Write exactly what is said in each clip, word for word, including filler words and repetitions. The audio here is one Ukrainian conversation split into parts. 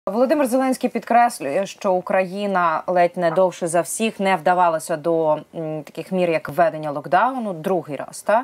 Володимир Зеленський підкреслює, що Україна ледь не довше за всіх не вдавалася до м, таких мір, як введення локдауну, другий раз, та?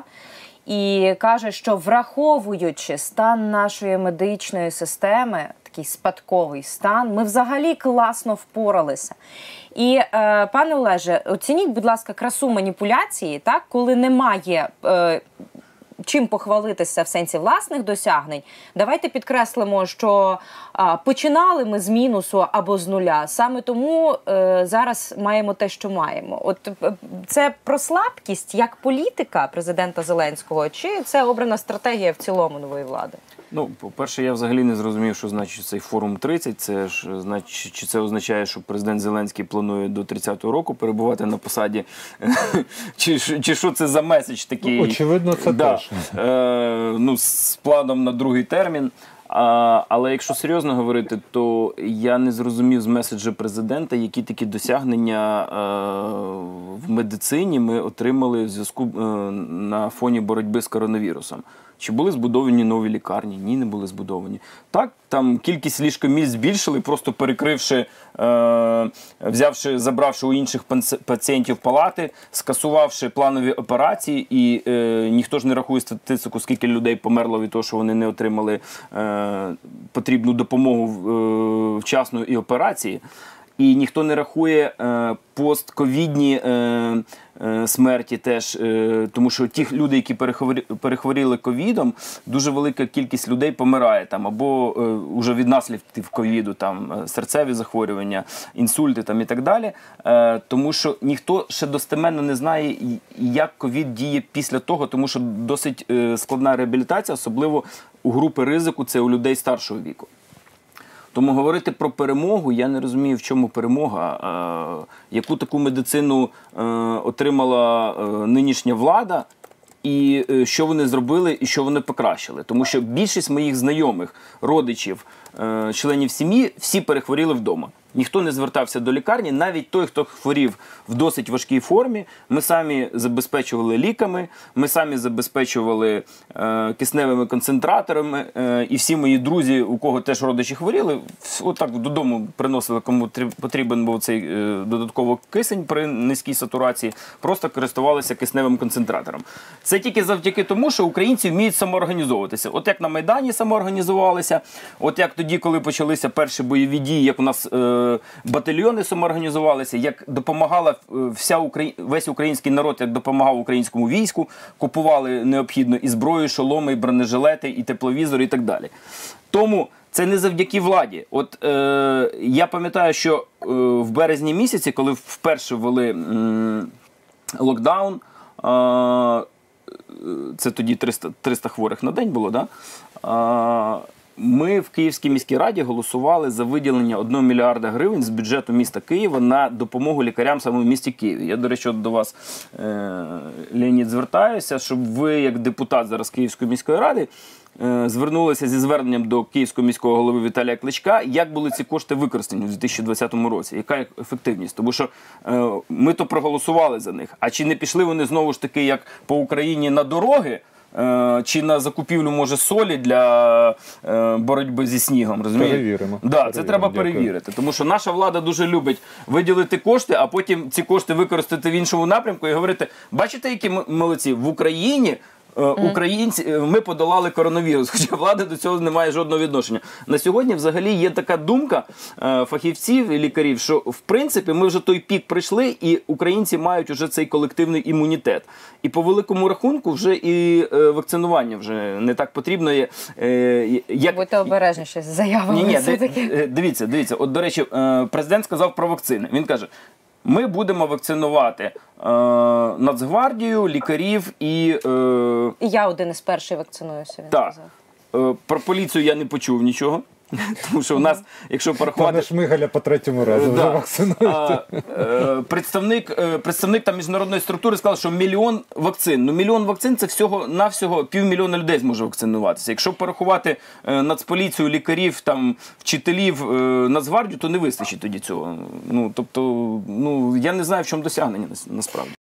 І каже, що враховуючи стан нашої медичної системи, такий спадковий стан, ми взагалі класно впоралися. І, е, пане Олеже, оцініть, будь ласка, красу маніпуляції, так, коли немає е, чим похвалитися в сенсі власних досягнень. Давайте підкреслимо, що а, починали ми з мінусу або з нуля. Саме тому е, зараз маємо те, що маємо. От е, це про слабкість як політика президента Зеленського, чи це обрана стратегія в цілому нової влади? Ну, по-перше, я взагалі не зрозумів, що значить цей форум тридцять. Це ж, значить, чи це означає, що президент Зеленський планує до тридцятого року перебувати на посаді? чи, чи що це за меседж такий? Ну, очевидно, це да. точно. Е, ну, з планом на другий термін. А, але якщо серйозно говорити, то я не зрозумів з меседжа президента, які такі досягнення е, в медицині ми отримали в зв'язку е, на фоні боротьби з коронавірусом. Чи були збудовані нові лікарні? Ні, не були збудовані. Так, там кількість ліжкомісць збільшили, просто перекривши, е, взявши, забравши у інших пацієнтів палати, скасувавши планові операції, і е, ніхто ж не рахує статистику, скільки людей померло від того, що вони не отримали е, потрібну допомогу е, вчасно і операції. І ніхто не рахує е, постковідні е, е, смерті теж, е, тому що ті люди, які перехворі, перехворіли ковідом, дуже велика кількість людей помирає там, або е, уже від наслідків ковіду, там, серцеві захворювання, інсульти там, і так далі. Е, тому що ніхто ще достеменно не знає, як ковід діє після того, тому що досить е, складна реабілітація, особливо у групи ризику, це у людей старшого віку. Тому говорити про перемогу, я не розумію, в чому перемога, е, яку таку медицину е, отримала е, нинішня влада, і е, що вони зробили, і що вони покращили. Тому що більшість моїх знайомих, родичів, е, членів сім'ї, всі перехворіли вдома. Ніхто не звертався до лікарні, навіть той, хто хворів в досить важкій формі. Ми самі забезпечували ліками, ми самі забезпечували е, кисневими концентраторами, е, і всі мої друзі, у кого теж родичі хворіли, отак додому приносили, кому потрібен був цей е, додатково кисень при низькій сатурації, просто користувалися кисневим концентратором. Це тільки завдяки тому, що українці вміють самоорганізовуватися. От як на Майдані самоорганізувалися, от як тоді, коли почалися перші бойові дії, як у нас е, батальйони самоорганізувалися, як допомагала вся Украї... весь український народ, як допомагав українському війську, купували необхідно і зброю, шоломи, і бронежилети, і тепловізори, і так далі. Тому це не завдяки владі. От е, я пам'ятаю, що е, в березні місяці, коли вперше ввели м, локдаун, е, це тоді триста, триста хворих на день було, да? Е, Ми в Київській міській раді голосували за виділення одного мільярда гривень з бюджету міста Києва на допомогу лікарям саме в місті Києві. Я, до речі, до вас, е, Леонід, звертаюся, щоб ви, як депутат зараз Київської міської ради, е, звернулися зі зверненням до Київського міського голови Віталія Кличка, як були ці кошти використані у дві тисячі двадцятому році, яка ефективність. Тому що е, ми то проголосували за них, а чи не пішли вони знову ж таки, як по Україні, на дороги, чи на закупівлю, може, солі для е, боротьби зі снігом, розумієте? Перевіримо. Да, Перевіримо. це треба Дякую. перевірити. Тому що наша влада дуже любить виділити кошти, а потім ці кошти використати в іншому напрямку і говорити, бачите, які молодці, в Україні українці, ми подолали коронавірус, хоча влада до цього не має жодного відношення. На сьогодні взагалі є така думка фахівців і лікарів, що в принципі ми вже той пік пройшли і українці мають вже цей колективний імунітет. І по великому рахунку вже і вакцинування вже не так потрібно. Як... Будьте обережніші з заявами. Ні, ні, дивіться, дивіться. От, до речі, президент сказав про вакцини. Він каже, ми будемо вакцинувати е, Нацгвардію, лікарів і... Е, і я один із перших вакцинуюся, він так. сказав. Е, про поліцію я не почув нічого. Тому що у нас, якщо порахувати... Пане Шмигаля по третьому разу вже вакцинують. Представник, представник там міжнародної структури сказав, що мільйон вакцин. Ну, мільйон вакцин – це всього-навсього півмільйона людей зможе вакцинуватися. Якщо порахувати Нацполіцію, лікарів, там, вчителів, Нацгвардію, то не вистачить тоді цього. Ну, тобто, ну, я не знаю, в чому досягнення насправді.